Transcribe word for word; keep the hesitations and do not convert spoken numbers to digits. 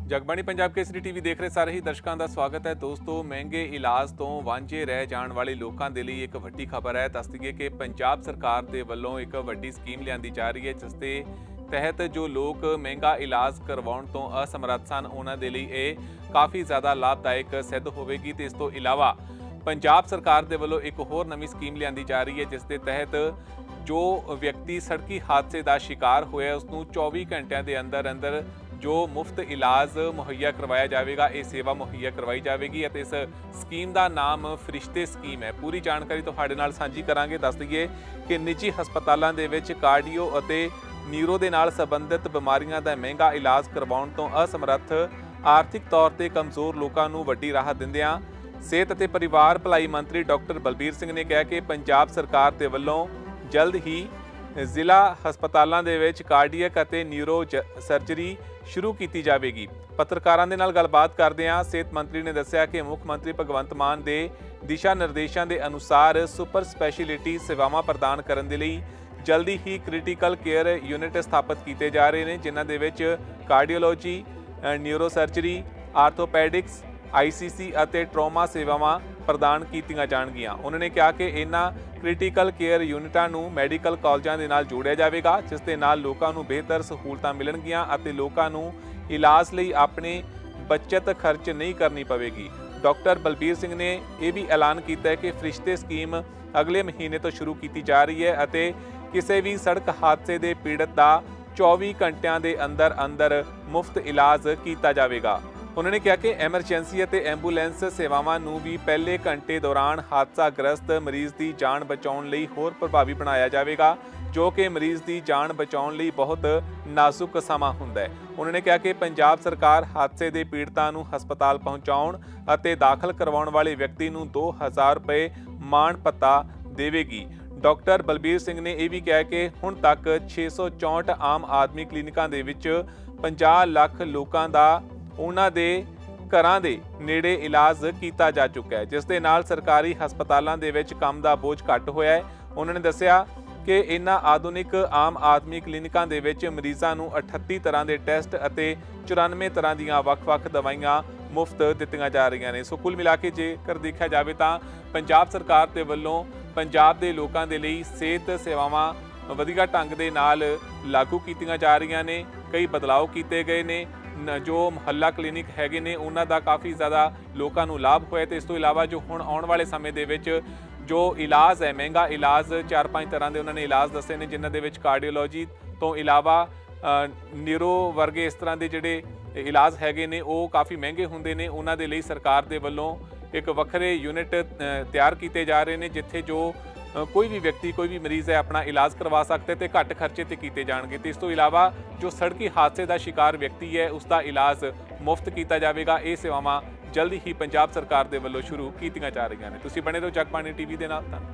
Jagbani Punjab Kesari TV ਦੇਖ ਰਹੇ ਸਾਰੇ ਹੀ ਦਰਸ਼ਕਾਂ ਦਾ ਸਵਾਗਤ ਹੈ। ਦੋਸਤੋ, ਮਹਿੰਗੇ ਇਲਾਜ ਤੋਂ ਵਾਂਝੇ ਰਹਿ ਜਾਣ ਵਾਲੇ ਲੋਕਾਂ ਦੇ ਲਈ ਇੱਕ ਵੱਡੀ ਖਬਰ ਹੈ। ਦੱਸ ਦਈਏ ਕਿ ਪੰਜਾਬ ਸਰਕਾਰ ਦੇ ਵੱਲੋਂ ਇੱਕ ਵੱਡੀ ਸਕੀਮ ਲਿਆਂਦੀ ਜਾ ਰਹੀ ਹੈ, ਜਿਸ ਦੇ ਤਹਿਤ ਜੋ ਲੋਕ ਮਹਿੰਗਾ ਇਲਾਜ ਕਰਵਾਉਣ ਤੋਂ ਅਸਮਰੱਥ ਸਨ ਉਹਨਾਂ ਦੇ ਲਈ ਇਹ ਕਾਫੀ ਜ਼ਿਆਦਾ ਲਾਭਦਾਇਕ ਸਿੱਧ ਹੋਵੇਗੀ। ਤੇ ਇਸ ਤੋਂ ਇਲਾਵਾ ਪੰਜਾਬ ਸਰਕਾਰ ਦੇ ਵੱਲੋਂ ਇੱਕ ਹੋਰ ਨਵੀਂ ਸਕੀਮ ਲਿਆਂਦੀ ਜਾ ਰਹੀ ਹੈ, ਜਿਸ ਦੇ ਤਹਿਤ ਜੋ ਵਿਅਕਤੀ ਸੜਕੀ ਹਾਦਸੇ ਦਾ ਸ਼ਿਕਾਰ ਹੋਇਆ ਉਸ ਨੂੰ ਚੌਵੀ ਘੰਟਿਆਂ ਦੇ ਅੰਦਰ ਅੰਦਰ जो मुफ्त इलाज मुहैया करवाया जाएगा। ये सेवा मुहैया करवाई जाएगी। इस स्कीम का नाम फरिश्ते स्कीम है। पूरी जानकारी तुहाडे नाल सांझी करांगे। दस दईए कि निजी हस्पतालों के विच कार्डियो और न्यूरो के नाल संबंधित बीमारियों का महंगा इलाज करवाउण तो असमर्थ आर्थिक तौर पर कमज़ोर लोगों को वड्डी राहत दिंदिआं सेहत और परिवार भलाई मंत्री डॉक्टर बलबीर सिंह ने कहा कि पंजाब सरकार के वल्लों जल्द ही जिला हस्पतालों के विच कार्डियक और न्यूरो सर्जरी शुरू की जाएगी। पत्रकारों के नाल गलबात करदिआं सेहत मंत्री ने दस्सिआ कि मुख मंत्री भगवंत मान के दिशा निर्देशों के अनुसार सुपर स्पैशलिटी सेवावां प्रदान करने के लिए जल्दी ही क्रिटिकल केयर यूनिट स्थापित किए जा रहे हैं, जिन्हां दे विच cardiology, neuro surgery, orthopaedics, I C C और ट्रॉमा सेवावां प्रदान कीतियां जाणगियां। उन्होंने कहा कि इन्हां क्रिटिकल केयर यूनिटां नूं मैडिकल कॉलेजां दे नाल जोड़िया जाएगा, जिस दे नाल लोकां नूं बेहतर सहूलतां मिलणगियां अते लोकां नूं इलाज लई अपने बचत खर्च नहीं करनी पवेगी। डॉक्टर बलबीर सिंह ने यह भी ऐलान किया है कि फरिश्ते स्कीम अगले महीने तो शुरू की जा रही है अते किसी भी सड़क हादसे के पीड़ित का चौबी घंटिया के अंदर अंदर मुफ्त इलाज किया जाएगा। उन्होंने कहा कि एमरजेंसी और एंबूलेंस सेवावां नूं भी पहले घंटे दौरान हादसाग्रस्त मरीज़ की जान बचाउण लई होर प्रभावी बनाया जाएगा, जो कि मरीज़ की जान बचाउण लई बहुत नाजुक समा हुंदा है। उन्होंने कहा कि पंजाब सरकार हादसे के पीड़ितां नूं हस्पताल पहुँचाउण अते दाखिल करवाउण वाले व्यक्ति नूं दो हज़ार रुपए मान भत्ता देवेगी। डॉक्टर बलबीर सिंह ने यह भी कहा कि हुण तक छे सौ चौंठ आम आदमी क्लीनिकां दे विच पचास लाख लोकां दा उन्हां दे घरां दे नेड़े इलाज किया जा चुका है, जिस दे नाल सरकारी हस्पतालों के विच काम का बोझ घट होया है। उन्होंने दस्सिआ कि इन्हां आधुनिक आम आदमी क्लीनिकां दे विच मरीज़ां नूं अठत्ती तरह के टेस्ट अते चौरानवे तरह दीआं वख-वख दवाइयां मुफ्त दित्तियां जा रही ने। सो कुल मिला के जेकर देखा जाए तो पंजाब सरकार के वल्लों पंजाब के लोगों के लिए सेहत सेवावां वधिया ढंग दे नाल लागू कीतियां जा रही ने। कई बदलाव किए गए ने। जो मुहल्ला क्लीनिक हैगे ने उन्हां दा काफ़ी ज़्यादा लोगों को लाभ होया। तो इस तो इलावा जो हुण आउण वाले समय दे विच जो इलाज है महंगा इलाज चार पाँच तरह के उन्होंने इलाज दसे ने, जिन्हां दे विच कार्डियोलॉजी तो इलावा न्यूरो वर्गे इस तरह के जिहड़े इलाज हैगे ने वो काफ़ी महंगे हुंदे ने। उन्हां दे लई सरकार दे वल्लों एक वखरे यूनिट तैयार किए जा रहे हैं, जिथे जो कोई भी व्यक्ति कोई भी मरीज़ है अपना इलाज करवा सकते तो घट खर्चे ते किए जाएंगे। तो इस तो इलावा जो सड़की हादसे का शिकार व्यक्ति है उसका इलाज मुफ्त किया जाएगा। ये सेवावां जल्द ही पंजाब सरकार के वल्लों शुरू कीतियां जा रही हैं। तुसीं बने रहो जगबाणी टीवी दे नाल।